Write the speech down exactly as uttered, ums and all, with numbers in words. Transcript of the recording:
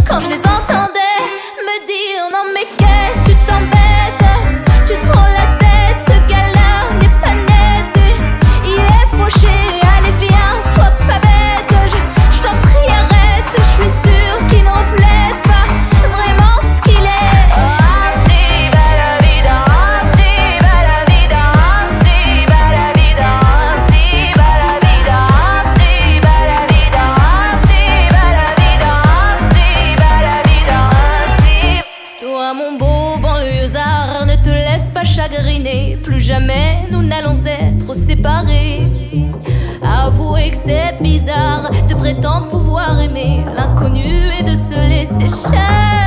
quand je les entendais me dire non mais qu'est-ce tu t'embêtes, tu te prends la tête, ce gars-là n'est pas net, il est fauché, allez viens, sois pas bête, je, je t'en prie arrête, je suis sûre qu'il ne reflète pas vraiment ce qu'il est. Toi mon beau banlieusard, ne te laisse pas chagriner, plus jamais nous n'allons être séparés. Avouez que c'est bizarre de prétendre pouvoir aimer l'inconnu et de se laisser cher.